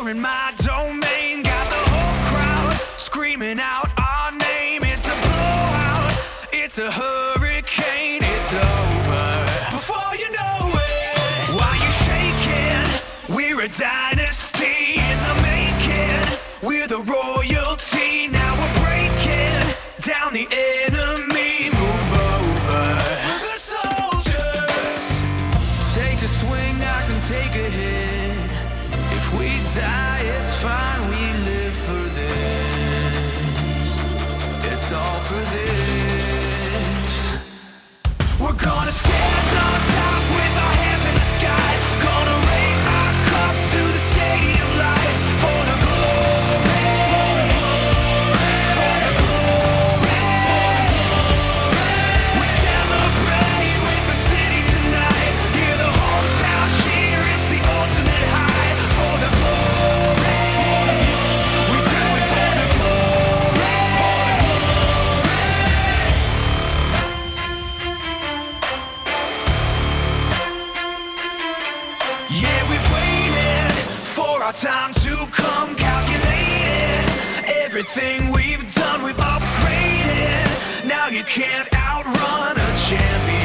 you're in my domain. Got the whole crowd screaming out our name. It's a blowout, it's a hurricane. It's over before you know it. Why you shaking? We're a dynasty in the making. We're the royalty. Now we're breaking down the enemy. Move over for the soldiers. Take a swing, I can take a hit. If we die, it's fine. We live for this. It's all for this. We're gonna stand on top with our hands in the sky. Gonna raise our cup to the stadium lights for the glory, for the glory. We celebrate with the city tonight. Hear the hometown cheer, it's the ultimate high. For the glory, we do it for the glory. Yeah, we've waited for our time to come. Calculated everything we've done, we've upgraded. Now you can't outrun a champion.